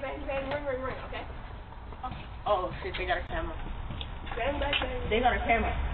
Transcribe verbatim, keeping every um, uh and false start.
bang, bang, ring, ring, ring, okay? Oh, shit, they got a camera. Bang, bang, bang. They got a camera.